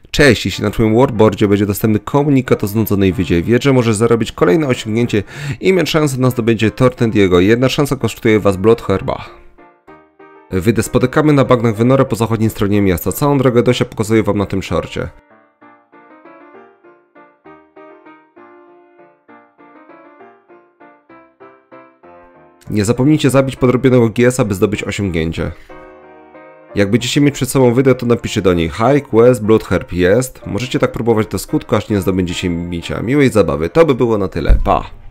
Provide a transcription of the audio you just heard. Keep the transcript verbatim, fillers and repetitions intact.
Cześć, jeśli na twoim workboardzie będzie dostępny komunikat o znudzonej wydzie, wiedz, że możesz zarobić kolejne osiągnięcie i mieć szansę na zdobycie Tortendiego. Jedna szansa kosztuje was Bloodherba. Wyjdę spotykamy na bagnach Venora po zachodniej stronie miasta. Całą drogę Dosia pokazuję wam na tym shorcie. Nie zapomnijcie zabić podrobionego G S a, by zdobyć osiągnięcie. Jak będziecie mieć przed sobą wydę, to napiszcie do niej Hi, quest, Bloodherb jest. Możecie tak próbować do skutku, aż nie zdobędziecie bicia. Miłej zabawy. To by było na tyle. Pa!